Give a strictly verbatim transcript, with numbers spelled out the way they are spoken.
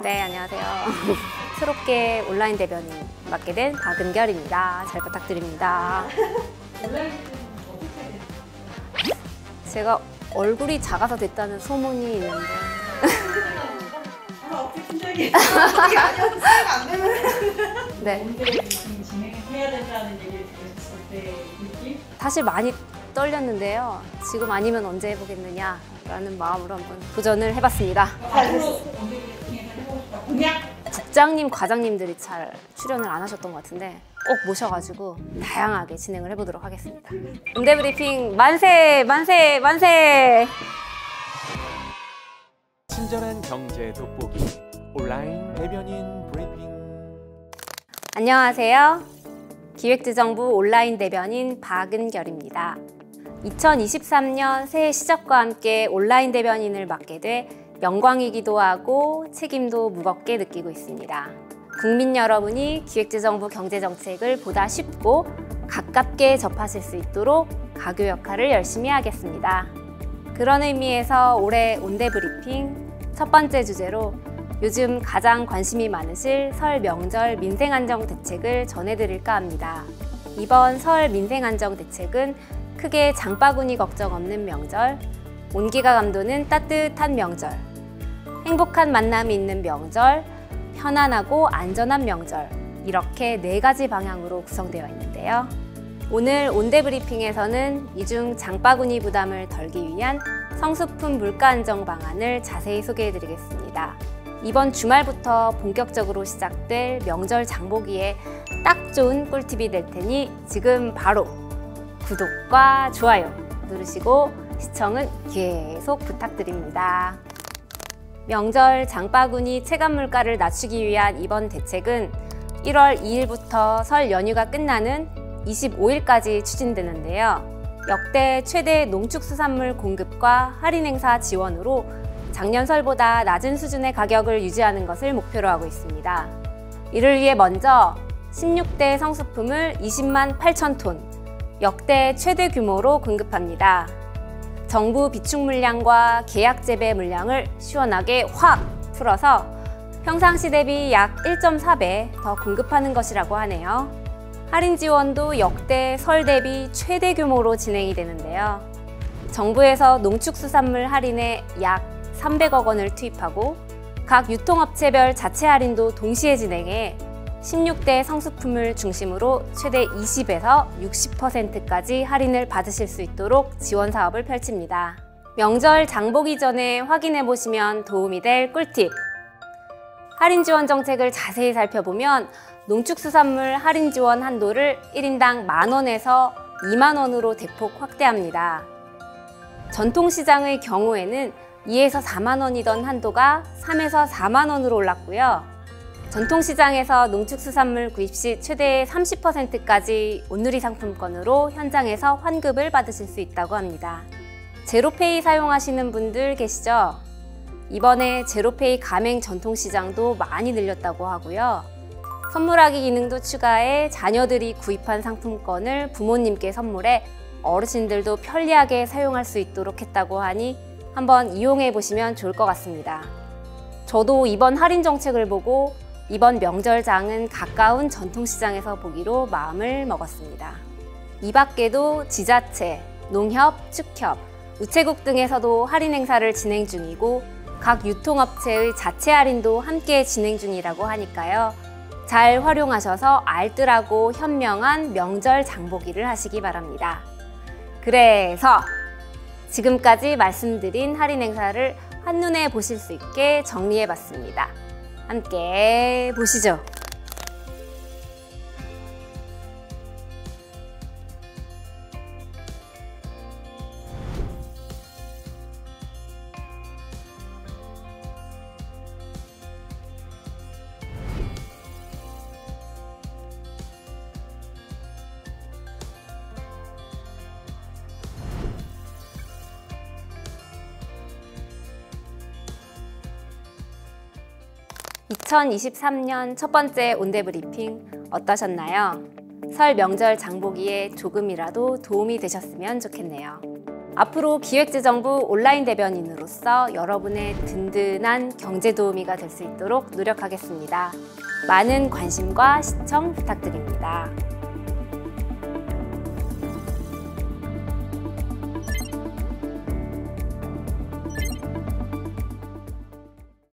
네, 안녕하세요. 새롭게 온라인 대변인 맡게 된 박은결입니다. 잘 부탁드립니다. 온라인 대변인 어떻게 됐어요? 제가 얼굴이 작아서 됐다는 소문이 있는데 아, 어떻게 팀장이 어떻게 아니어도 사이가 안 되면 네. 언제 진행해야 된다는 얘기를 들었을 때 느낌? 사실 많이 떨렸는데요. 지금 아니면 언제 해보겠느냐 라는 마음으로 한번 도전을 해봤습니다. 앞으로 언제 진행을 해보고 싶다. 공약? 국장님, 과장님들이 잘 출연을 안 하셨던 것 같은데 꼭 모셔가지고 다양하게 진행을 해보도록 하겠습니다. 온대브리핑 만세! 만세! 만세! 친절한 경제 돋보기 온라인 대변인 브리핑. 안녕하세요. 기획재정부 온라인 대변인 박은결입니다. 이천이십삼 년 새해 시작과 함께 온라인 대변인을 맡게 돼 영광이기도 하고 책임도 무겁게 느끼고 있습니다. 국민 여러분이 기획재정부 경제정책을 보다 쉽고 가깝게 접하실 수 있도록 가교 역할을 열심히 하겠습니다. 그런 의미에서 올해 온대브리핑 첫 번째 주제로 요즘 가장 관심이 많으실 설 명절 민생안정 대책을 전해드릴까 합니다. 이번 설 민생안정 대책은 크게 장바구니 걱정 없는 명절, 온기가 감도는 따뜻한 명절, 행복한 만남이 있는 명절, 편안하고 안전한 명절, 이렇게 네 가지 방향으로 구성되어 있는데요. 오늘 온대브리핑에서는 이 중 장바구니 부담을 덜기 위한 성수품 물가 안정 방안을 자세히 소개해드리겠습니다. 이번 주말부터 본격적으로 시작될 명절 장보기에 딱 좋은 꿀팁이 될 테니 지금 바로 구독과 좋아요 누르시고 시청은 계속 부탁드립니다. 명절 장바구니 체감 물가를 낮추기 위한 이번 대책은 일월 이일부터 설 연휴가 끝나는 이십오일까지 추진되는데요. 역대 최대 농축수산물 공급과 할인 행사 지원으로 작년 설보다 낮은 수준의 가격을 유지하는 것을 목표로 하고 있습니다. 이를 위해 먼저 십육 대 성수품을 이십만 팔천 톤, 역대 최대 규모로 공급합니다. 정부 비축 물량과 계약 재배 물량을 시원하게 확 풀어서 평상시 대비 약 일 점 사 배 더 공급하는 것이라고 하네요. 할인 지원도 역대 설 대비 최대 규모로 진행이 되는데요. 정부에서 농축수산물 할인에 약 삼백억 원을 투입하고 각 유통업체별 자체 할인도 동시에 진행해 십육 대 성수품을 중심으로 최대 이십에서 육십 퍼센트까지 할인을 받으실 수 있도록 지원 사업을 펼칩니다. 명절 장보기 전에 확인해 보시면 도움이 될 꿀팁! 할인 지원 정책을 자세히 살펴보면 농축수산물 할인 지원 한도를 일 인당 만 원에서 이만 원으로 대폭 확대합니다. 전통시장의 경우에는 이에서 사만 원이던 한도가 삼에서 사만 원으로 올랐고요. 전통시장에서 농축수산물 구입 시 최대 삼십 퍼센트까지 온누리 상품권으로 현장에서 환급을 받으실 수 있다고 합니다. 제로페이 사용하시는 분들 계시죠? 이번에 제로페이 가맹 전통시장도 많이 늘렸다고 하고요. 선물하기 기능도 추가해 자녀들이 구입한 상품권을 부모님께 선물해 어르신들도 편리하게 사용할 수 있도록 했다고 하니 한번 이용해 보시면 좋을 것 같습니다. 저도 이번 할인 정책을 보고 이번 명절장은 가까운 전통시장에서 보기로 마음을 먹었습니다. 이 밖에도 지자체, 농협, 축협, 우체국 등에서도 할인 행사를 진행 중이고 각 유통업체의 자체 할인도 함께 진행 중이라고 하니까요. 잘 활용하셔서 알뜰하고 현명한 명절 장보기를 하시기 바랍니다. 그래서 지금까지 말씀드린 할인 행사를 한눈에 보실 수 있게 정리해봤습니다. 함께 보시죠. 이천이십삼 년 첫 번째 온대브리핑 어떠셨나요? 설 명절 장보기에 조금이라도 도움이 되셨으면 좋겠네요. 앞으로 기획재정부 온라인 대변인으로서 여러분의 든든한 경제 도우미가 될 수 있도록 노력하겠습니다. 많은 관심과 시청 부탁드립니다.